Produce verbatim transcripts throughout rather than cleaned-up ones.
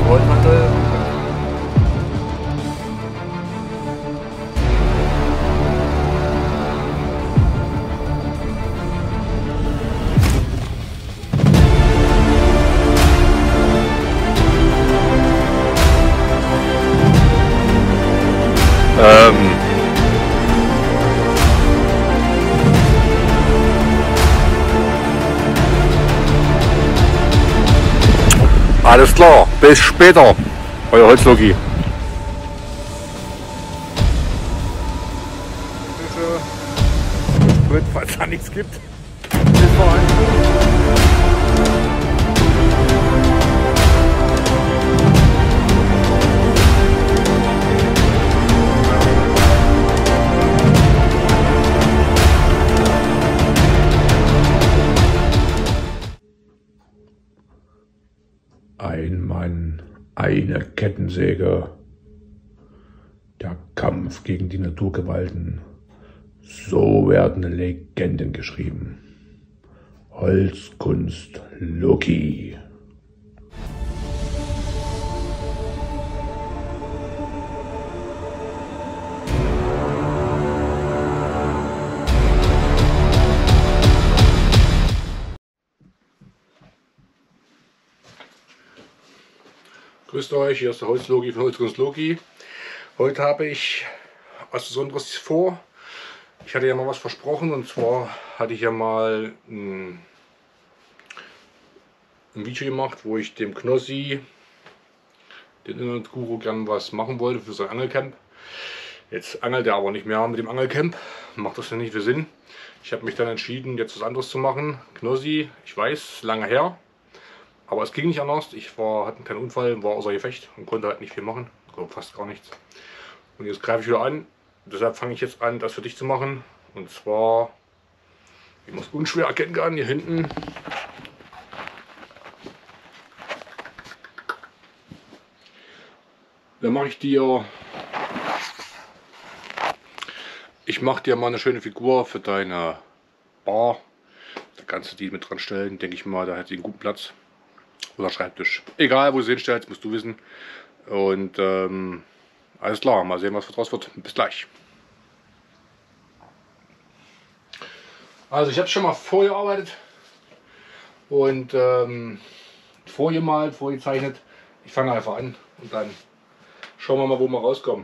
Rollmantel. Ähm. Alles klar, bis später, euer Holzlogi. Sprit, falls da nichts gibt. Bis vorhin. Ein Mann, eine Kettensäge. Der Kampf gegen die Naturgewalten. So werden Legenden geschrieben. Holzkunst Loki. Grüßt euch, hier ist der Holzlogi von Holzkunst Loki. Heute habe ich was Besonderes vor. Ich hatte ja mal was versprochen, und zwar hatte ich ja mal ein, ein Video gemacht, wo ich dem Knossi, den Internetguru, gern was machen wollte für sein Angelcamp. Jetzt angelt er aber nicht mehr mit dem Angelcamp, macht das ja nicht viel Sinn. Ich habe mich dann entschieden, jetzt was anderes zu machen. Knossi, ich weiß, lange her. Aber es ging nicht anders. Ich war, hatte einen kleinen Unfall, war außer Gefecht und konnte halt nicht viel machen. Also fast gar nichts. Und jetzt greife ich wieder an. Deshalb fange ich jetzt an, das für dich zu machen. Und zwar, wie man es unschwer erkennen kann, hier hinten. Da mache ich dir, ich mache dir mal eine schöne Figur für deine Bar. Da kannst du die mit dran stellen, denke ich mal, da hat sie einen guten Platz. Oder Schreibtisch. Egal, wo du sie hinstellst, musst du wissen. Und ähm, alles klar, mal sehen, was draus wird. Bis gleich. Also ich habe es schon mal vorgearbeitet und ähm, vorgemalt, vorgezeichnet. Ich fange einfach an und dann schauen wir mal, wo wir rauskommen.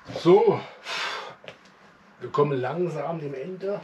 So, wir kommen langsam dem Ende.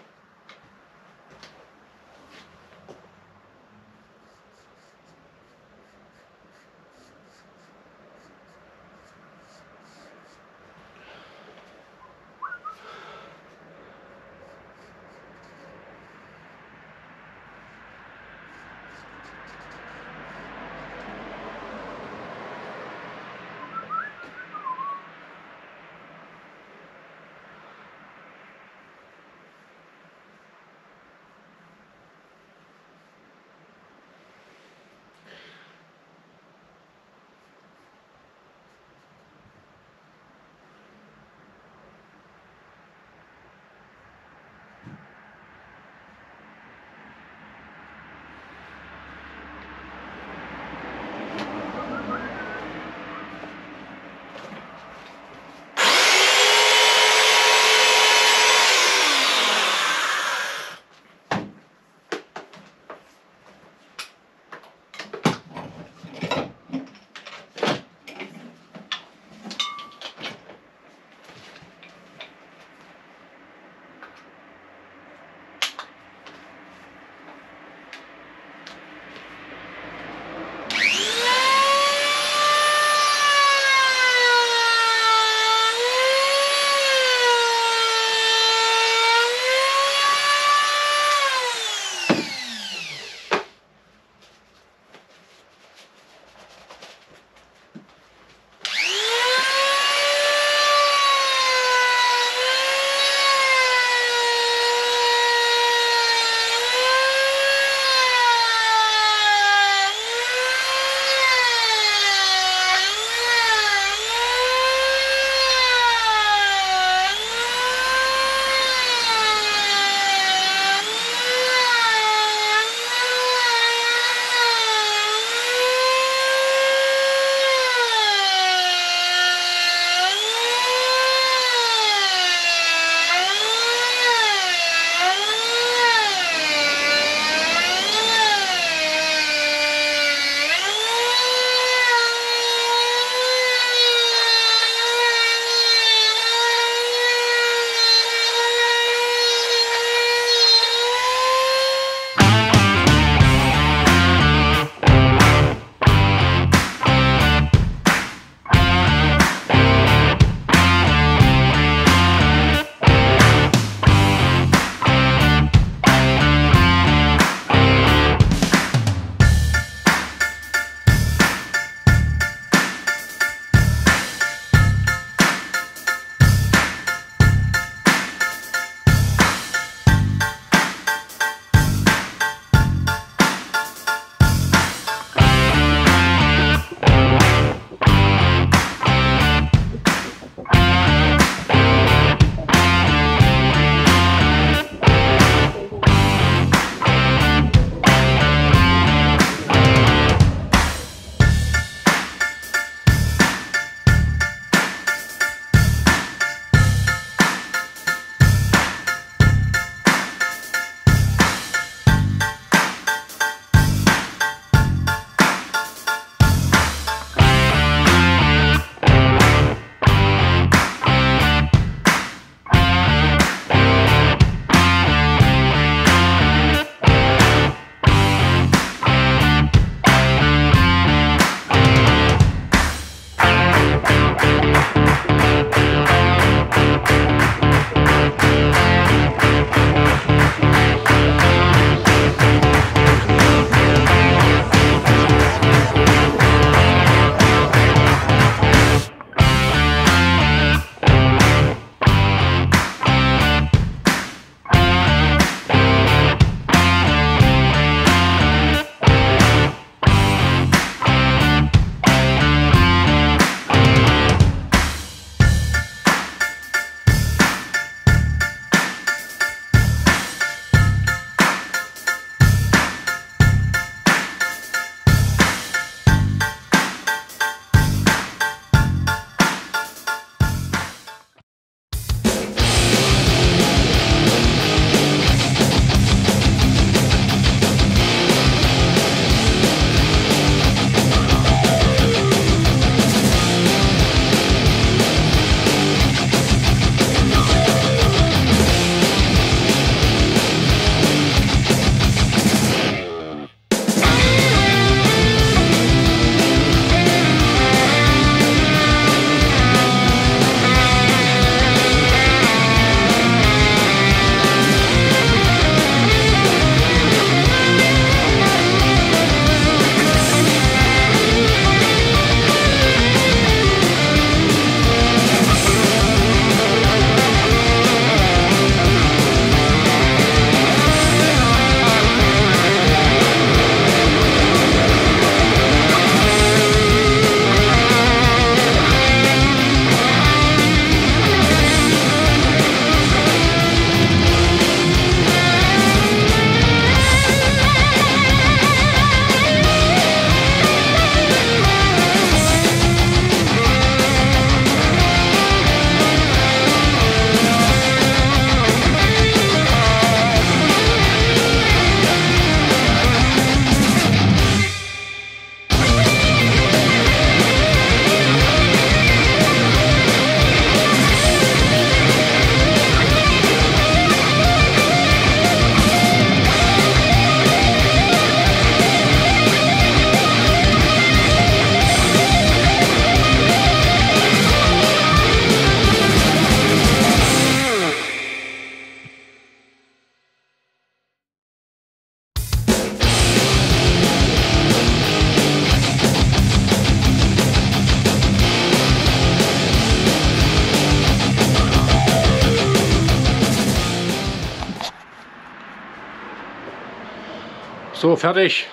So, fertig.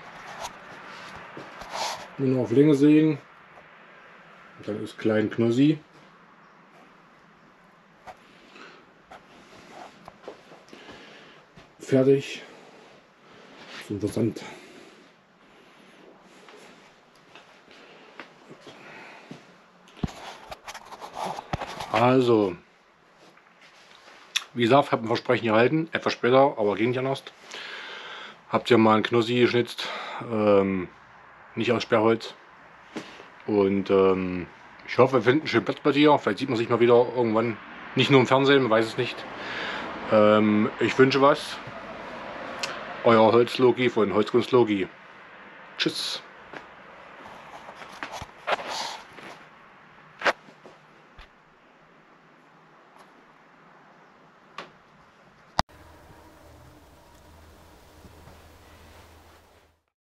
Nur noch auf Länge sägen. Und dann ist klein Knossi. Fertig. Zum Versand. Also, wie gesagt, habe ein Versprechen gehalten, etwas später, aber ging nicht anders. Habt ihr mal einen Knossi geschnitzt, ähm, nicht aus Sperrholz. Und ähm, ich hoffe, wir finden einen schönen Platz bei dir. Vielleicht sieht man sich mal wieder irgendwann, nicht nur im Fernsehen, man weiß es nicht. Ähm, ich wünsche was. Euer Holzlogi von Holzkunst Logi. Tschüss.